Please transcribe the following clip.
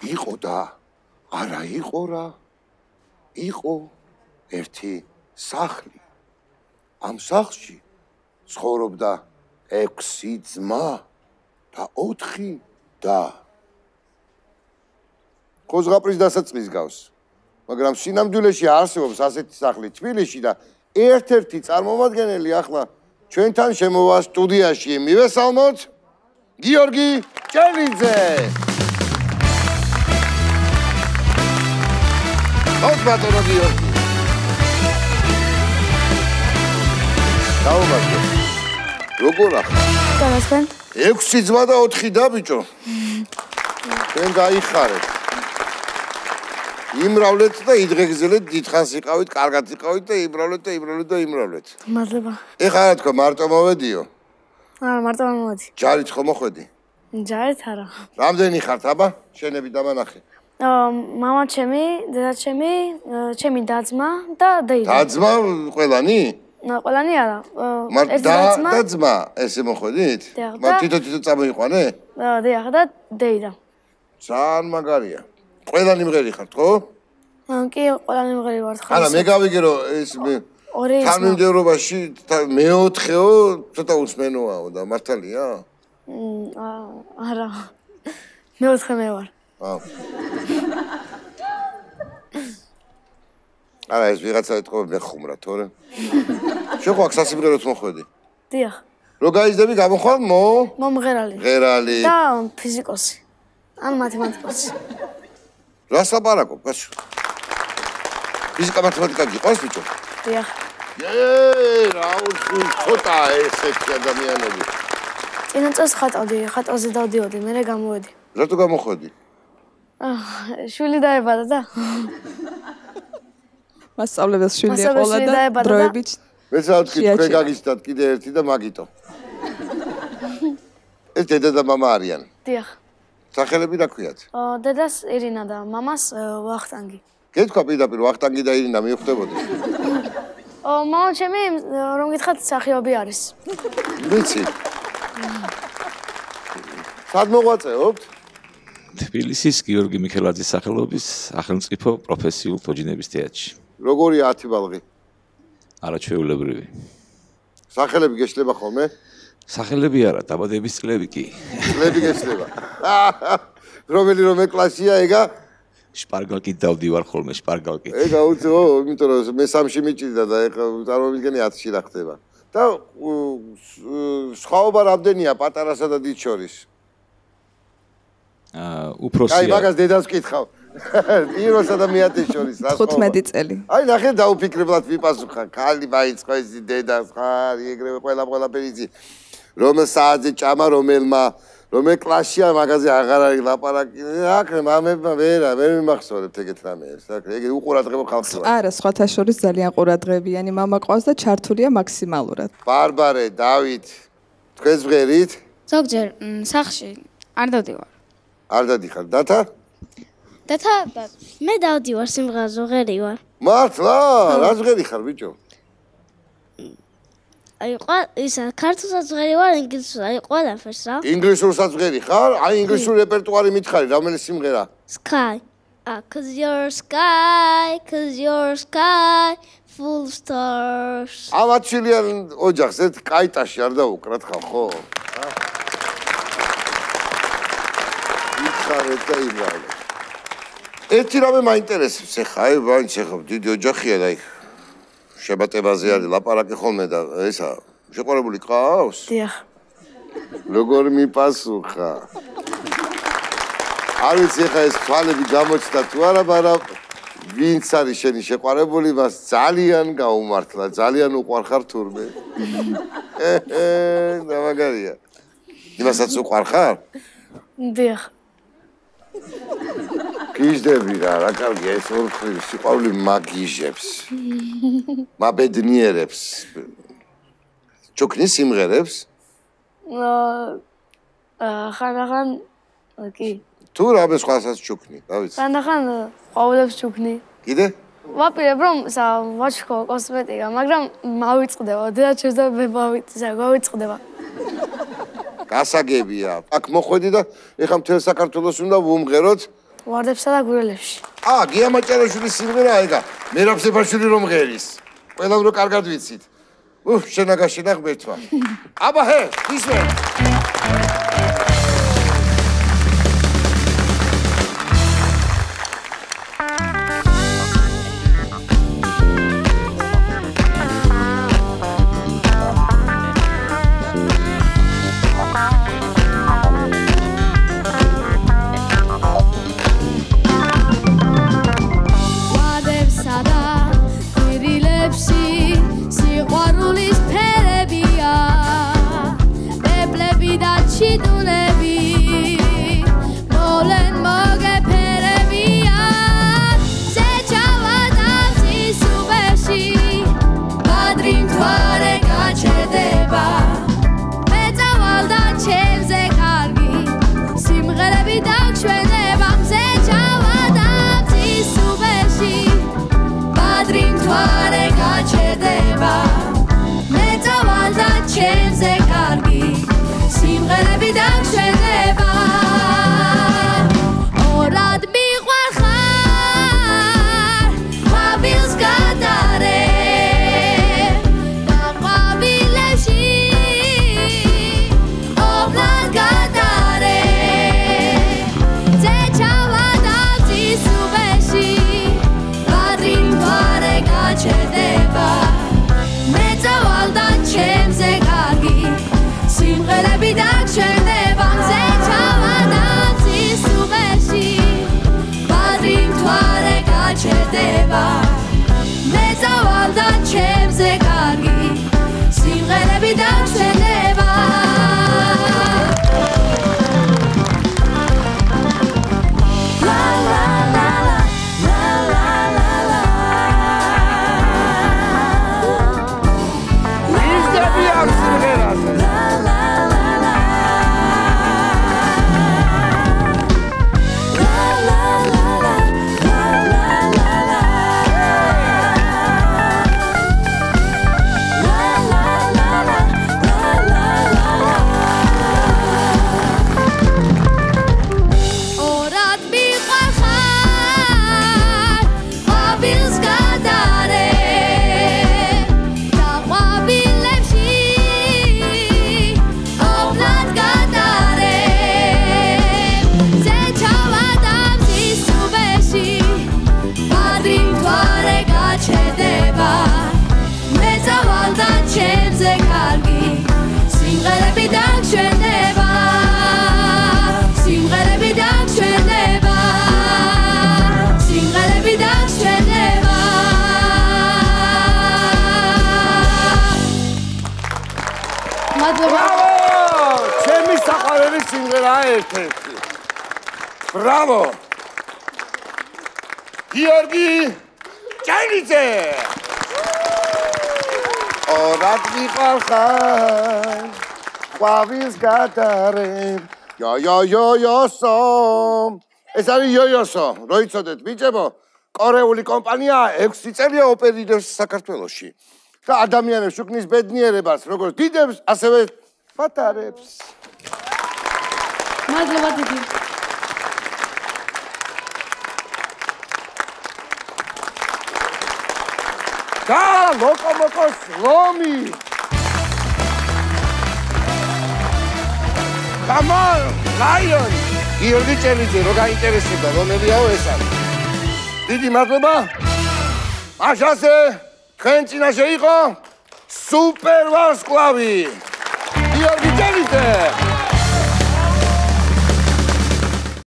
იყო და არა იყო რა. იყო ერთი სახლი. ამ სახლში ცხოვრობდა 6 ძმა და 4 და. ყოზღაპრის დასაწყის გავს. მაგრამ სინამდვილეში არსებობს ასეთი სახლი თბილისში და ერთ-ერთი წარმომადგენელი ახლა ჩვენთან შემოვა სტუდიაში. მივესალმოთ გიორგი ჭელიძე. ოღონდ ბატონო გიორგი. დაუბრუნდით. როგორ ახლა? განსხვენ? 6 ძმა და 4 და ბიჭო. ჩვენ გაიხარეთ. იმრავლეთ და იდღეგზელეთ, დიდხანს იყავით, კარგად იყავით და იმრავლეთ და იმრავლეთ და იმრავლეთ. მადლობა. ეხლა რა თქვა, მარტო მოვედიო? არა, მარტო მომოდი. ჯარით ხო მოხვედი? ჯარით არა. რამდენი ხართ, აბა? შენები დამანახე. მამა ჩემი, დედა ჩემი, ჩემი დაძმა და დეიდა. დაძმა ყველანი? ყველანი არა. ერთი დაძმა, ესე მოხვედით? მაგრამ თვითონ წამოიყვანე? დიახ და დეიდა. ძალიან მაგარია. ყველანი მღერი ხართ, ხო? კი, ყველანი მღერი ვართ, ხო? არა, მე გავიგე რომ ეს თანმიმდევრობაში მეოთხეო ცოტა უსმენოაო და მართალია? არა. მეოთხე მე ვარ. არა, ეს ვიღაცა ეთქვა მეხუმრა, თორე. შენ ხო აქ სასიმღეროც მოხვედი? დიახ. რო გაიზრდები გამოხვალ მომღერალი. მღერალი. და ფიზიკოსი. ან მათემატიკოსი. რას ლაპარაკობ, კაცო? ფიზიკა მათემატიკა გიყავს ბიჭო? დიახ. რა უსულ ცოტა ესეთი ადამიანები. წინა წელს ხატავზე დავდიოდი, მერე გამოვედი. რატო გამოხვედი? შვილი დაებადა და მასწავლებელს შვილი ეყოლა და დროებით მეც რა ვთქვი, თქვენ გაგიჩნდათ კიდე ერთი და მაგიტო. ეს დედა და მამა არიან? დიახ. სახელები რა ქვიათ? დედას ირინა და მამას ვახტანგი. გეთქვა პირდაპირ ვახტანგი და ირინა მიხვდებოდი? მამა ჩემი რომ გითხრათ სახიობი არის. ვიცი. სად მოღვაწეობთ? თბილისის გიორგი მიქელაძის სახელობის სახელმწიფო პროფესიულ თოჯინების თეატრში. როგორია 10 ბალღი? არაჩვეულებრივი. სახელები გეშლება ხოლმე? სახელები არა, დაბადების წლები კი. წლები გეშლება. რომელი კლასია ეგა? შპარგალკით დავდივარ ხოლმე, შპარგალკით. ეგა უცო, იმიტომ რომ მე 3-ში მიჭირდა და ეხლა წარმოვიდგენი 10-ში რა ხდება. და სხვაობა რამდენია პატარასა და დიდ შორის? უფროსია. აი, მაგას დედას ვკითხავ. პირველსა და მეათეს შორის რა სხვაობა? 15 წელი. აი, ნახე დაუფიქრებლად ვიპასუხა. ქალი მაინც ხო ეს დედას ხარ, ეგრევე ყველაფერი იცი. რომელ საათზე ჭამა რომელ კლასშია მაგაზე აღარ არის ლაპარაკი. აქ მამებმა ვერ მიმახსოვრებთ ეგეთ რამეებს. აქ ეგ უყურადღებო ხალხი ვარ. არა, სხვათა შორის ძალიან ყურადღებიანი მამა ყავს და ჩართულია მაქსიმალურად. ბარბარე, დავით, თქვენს ვღერით? ზოგჯერ სახლში არ დავდივარ. არ დადიხარ, დათა? დათა, მე დავდივარ სიმღერაზე, ვღერი ვარ. მართლა? რას ვღერი ხარ, ბიჭო? აი, ქართულსაც ვღერი ვარ, ინგლისურსაც, აი, ყველაფერს რა. ინგლისურსაც ვღერი ხარ? აი, ინგლისური რეპერტუარი მითხარი, რომელი სიმღერა? Sky. Cause you're sky full of stars. ამაცილიან ოჯახს ერთ კაიტაში არ დაუკრათ ხარ, ხო? იხარეთ და იმრავლეთ. ერთი რამე მაინტერესებს ახლა, აი, მაინც ახლა დიდი ოჯახია და იქ შებატებაზე არის ლაპარაკი ხოლმე და ესა შეყვარებული ყავს? დიახ. როგორ მიპასუხა? არ ვიცი ახლა ეს თვალები გამოჩნდა თუ არა, მაგრამ ვინც არის შენი შეყვარებული, მას ძალიან გაუმართლა, ძალიან უყვარხარ თურმე. და მაგარია. იმასაც უყვარხარ? დიახ. გიჟდები რა კარგია ეს ორხრივი სიყვარული მაგიჟებს. მაბედნიერებს. ჩოქნის სიმღერებს? ხანდახან კი. თუ რამე სხვასაც ჩუქნი, რა ვიცი. ხანდახან ყვავილებს ჩუქნი. კიდე? ვაპირებ რომ ვაჩქო კოსმეტიკა, მაგრამ მავიწყდება, და ჩემს და მე გავიწყდება. გასაგებია. აქ მოხვედი და ეხლა მთელ საქართველოს უნდა ვუმღეროთ ვარდებსა და გურელებში. გია მაჭარაშვილის სიმღერა ეგა. მერაბ სეფაშვილი რომ ღერის. ყველამ რო კარგად ვიცით. შენაგაშენა ღმერთმა. აბა ჰე, ისმენ. Bravo! Georgi Chelidze! Orat miqalxay, ყვავილს გადარებ. Yo-yo-yo-yo-so. ეს არის იოიოსო, რო იცოდეთ, ბიჭებო, კორეული კომპანიაა 6 წელია ოპერირებს საქართველოში. და ადამიანებს უკნის ბედნიერებას, როგორც დიდებს, ასევე პატარებს. მადლობა დიდი. და ლოკომოტოს ლომი. Kamal, Lion. Georgi Chelidze, რო გაინტერესებდა, რომელიაო ეს არის. დიდი მადლობა. მაშასე, თქვენ წინაშე იყო სუპერ ვარსკვლავი. Georgi Chelidze.